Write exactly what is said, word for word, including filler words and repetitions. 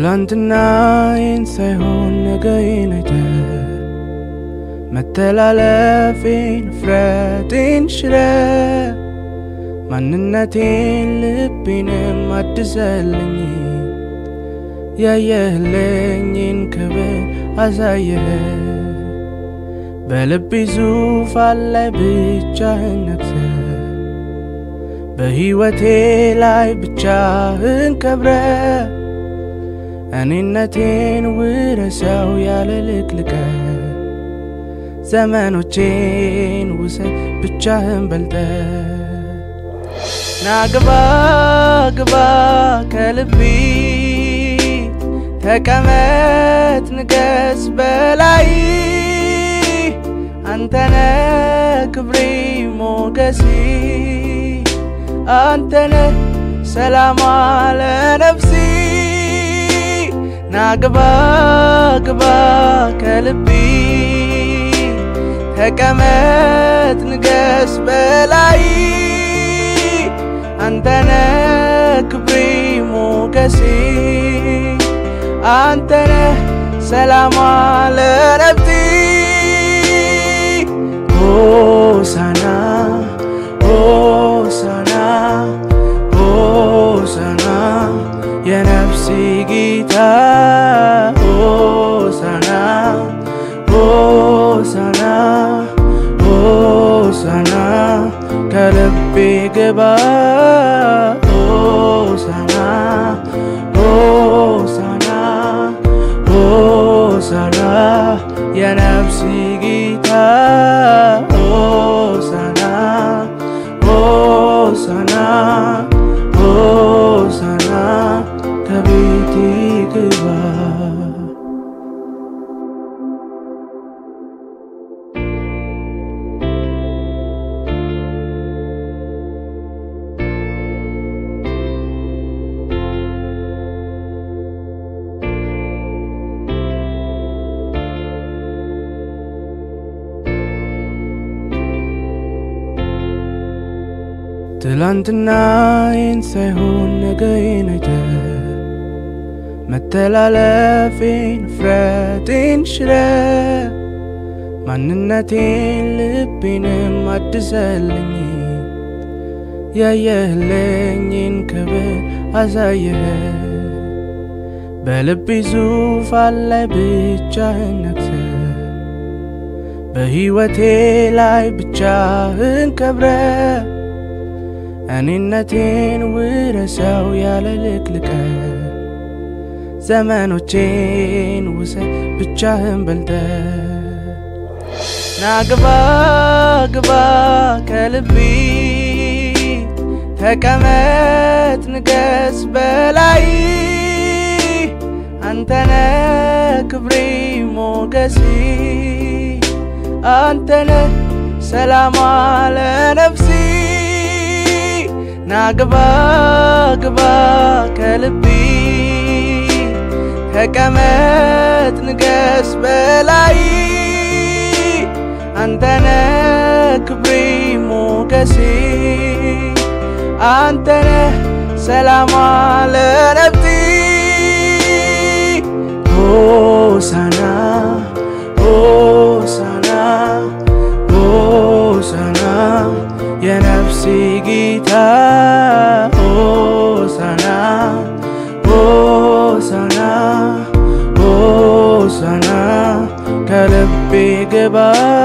ትላንትናዬን ሳይሆን ነገዬን አይተህ መተላለፌን ፍረቴን ሽረህ ማንነቴን ልቤንም አድሰልኝ ያየህልኝን ክብር አሳየህ በልቤ ዙፋን ላይ ብቻህን ነግሰህ በሕይወቴ ላይ ብቻህን ከብረህ እኔነቴን ውረሰው ያለ ልቅልቀህ ዘመኖቼን ውሰድ ብቻህን በልጠህ ናግባ ግባ ከልቤ ተቀመጥ ንገስ በላይ አንተነ ክብሬ ሞገሴ አንተነ ሰላም ለነፍሴ ናግባ ግባ ከልቤ ተቀመጥ ንገስ በላይ አንተነ ክብሬ ሞገሴ አንተነ ሰላም ለነፍሴ ሆሳና ሆሳና ሆሳና የነፍሴ ጌታ ሆሳና ሆሳና ሆሳና ከልቤ ግባ ሆሳና ሆሳና ሆሳና የነፍሴ ጌታ ሆሳና ሆሳና ሆሳና ከቤቴ ግባ ትላንትናዬን ሳይሆን ነገዬን አይተህ መተላለፌን ፍረቴን ሽረህ ማንነቴን ልቤንም አድሰልኝ ያየህልኝን ክብር አሳየህ በልቤ ዙፋን ላይ ብቻህን ነግሰህ በሕይወቴ ላይ ብቻህን ከብረህ እኔነቴን ውረሰው ያለ ልቅልቀህ ዘመኖቼን ውሰድ ብቻህን በልጠህ ናግባ ግባ ከልቤ ተቀመጥ ንገስ በላይ አንተነ ክብሬ ሞገሴ አንተነ ሰላም ለነፍሴ ናግባ ግባ ከልቤ ተቀመጥ ንገስ በላይ አንተነ ክብሬ ሞገሴ አንተነ ሰላም ለነፍሴ ሆሳና ሆሳና ሆሳና የነፍሴ ጌታ ሆሳና ሆሳና ሆሳና ከልቤ ግባ